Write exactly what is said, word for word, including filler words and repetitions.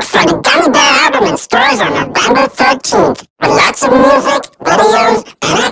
for the Gummy Bear album in stores on November thirteenth, with lots of music, videos, and